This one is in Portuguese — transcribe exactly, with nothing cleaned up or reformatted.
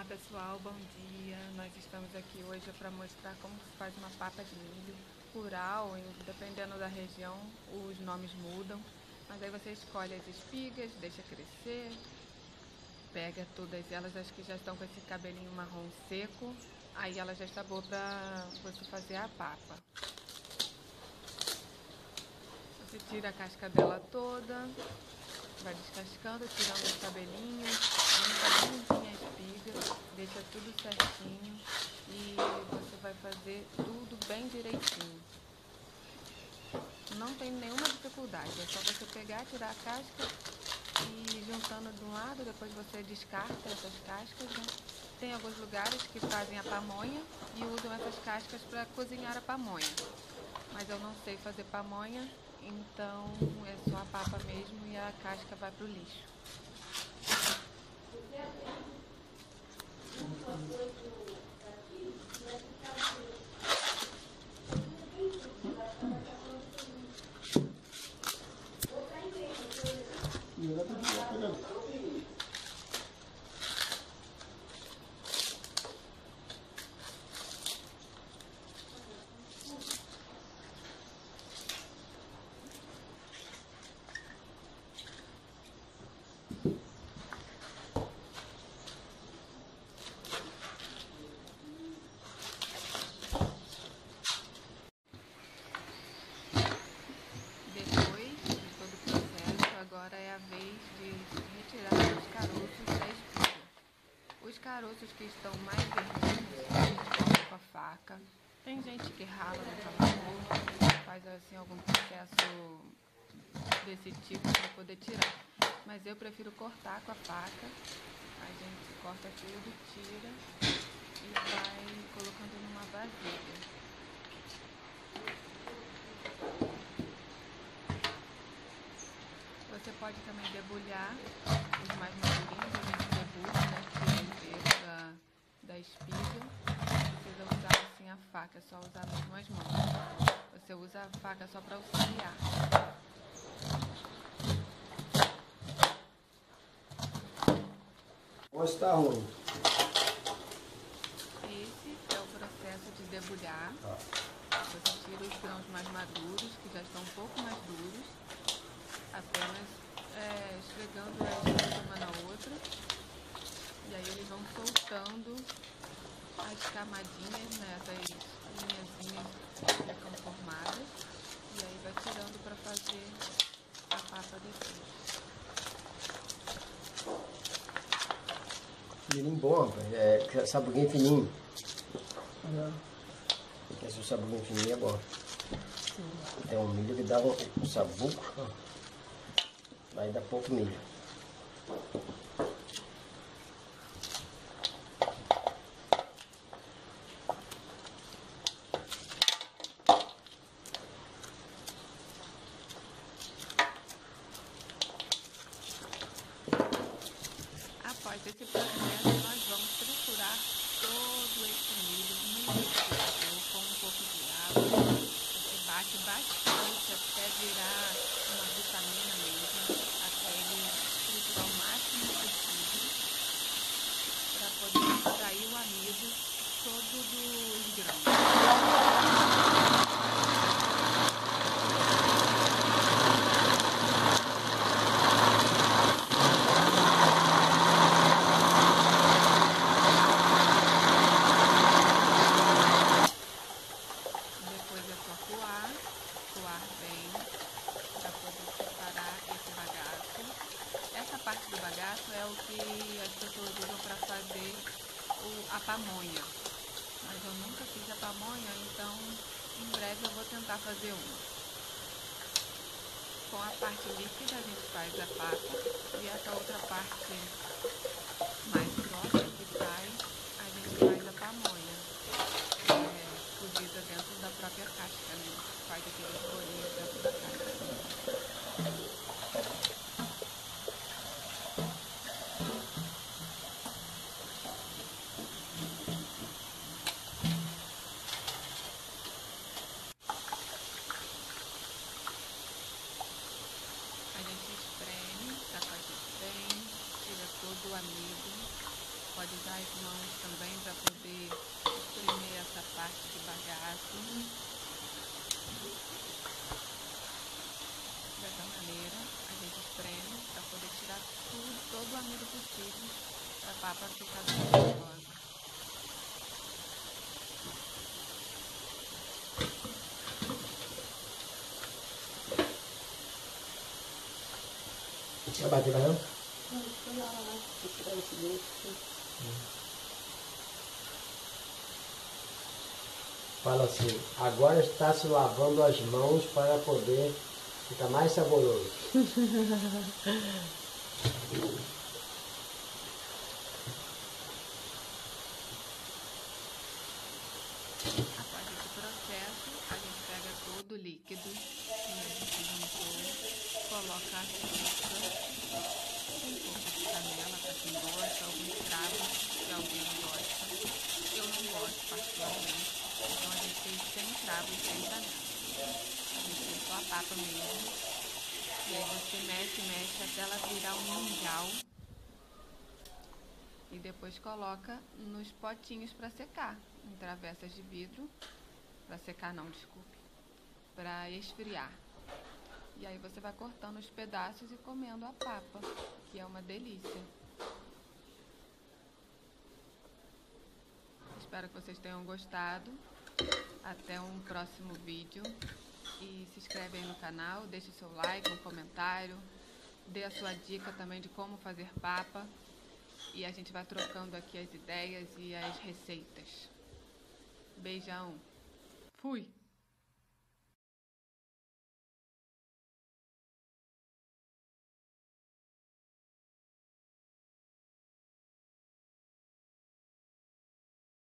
Olá pessoal, bom dia. Nós estamos aqui hoje para mostrar como se faz uma papa de milho rural. Dependendo da região, os nomes mudam. Mas aí você escolhe as espigas, deixa crescer, pega todas elas, as que já estão com esse cabelinho marrom seco. Aí ela já está boa para você fazer a papa. Você tira a casca dela toda, vai descascando, tirando os cabelinhos, limpa limpinha a espiga, deixa tudo certinho e você vai fazer tudo bem direitinho. Não tem nenhuma dificuldade, é só você pegar, tirar a casca e juntando de um lado, depois você descarta essas cascas, né? Tem alguns lugares que fazem a pamonha e usam essas cascas para cozinhar a pamonha. Mas eu não sei fazer pamonha, então é só a papa mesmo e a casca vai para o lixo. Agora é a vez de retirar os caroços da espiga. Os caroços que estão mais verdinhos, a gente corta com a faca. Tem gente que rala no ralador, faz assim algum processo desse tipo para poder tirar. Mas eu prefiro cortar com a faca. A gente corta tudo, tira e vai colocando numa vasilha. Você pode também debulhar os mais madurinhos, a gente debulha, né, tira o inteiro da, da espiga. Não precisa usar assim a faca, é só usar mesmo as mãos. Você usa a faca só para auxiliar. Hoje está ruim. Esse é o processo de debulhar. Você tira os grãos mais maduros, que já estão um pouco mais duros. Apenas é, esfregando eles uma na outra, e aí eles vão soltando as camadinhas, né, essas linhazinhas que ficam formadas, e aí vai tirando para fazer a papa depois. Fininho bom, rapaz. É sabuguinho fininho. Uhum. Esse sabuguinho fininho é bom. Sim. Tem um milho que dá um, um sabugo. Aí dá pouco milho. Após esse processo, nós vamos triturar todo esse milho no liquidificador com um pouco de água. Você bate bastante até virar uma vitamina mesmo, até ele triturar o máximo possível, para poder extrair o amido todo dos grãos. Depois é só coar, coar bem, para poder separar esse bagaço. Essa parte do bagaço é o que as pessoas usam para fazer o, a pamonha. Mas eu nunca fiz a pamonha, então em breve eu vou tentar fazer uma. Com a parte líquida a gente faz a papa e essa outra parte mais grossa que sai, a gente faz a pamonha. Cozida dentro da própria casca, né? Faz aqueles bolinhos dentro da casca. A gente espreme, sacode bem, tira todo o amido. Pode usar as mãos também para poder espremer essa parte de bagaço. Dessa maneira, a gente espreme para poder tirar tudo, todo o amido possível para a papa ficar gostosa. Vai bater mais não? Não, deixa eu lá, lá. Vou tirar esse dente. Fala assim, agora está se lavando as mãos para poder ficar mais saboroso. Após esse processo, a gente pega todo o líquido que a gente juntou, coloca açúcar, um pouco de canela para quem gosta, alguns cravos se alguém gosta. Eu não gosto particularmente, então a gente fez sem cravos e sem canela. A gente fez só a papa mesmo. E aí você mexe, mexe até ela virar um mingau. E depois coloca nos potinhos para secar, em travessas de vidro, para secar não, desculpe, para esfriar. E aí você vai cortando os pedaços e comendo a papa, que é uma delícia. Espero que vocês tenham gostado. Até um próximo vídeo. E se inscreve aí no canal, deixe seu like, um comentário, dê a sua dica também de como fazer papa. E a gente vai trocando aqui as ideias e as receitas. Beijão. Fui!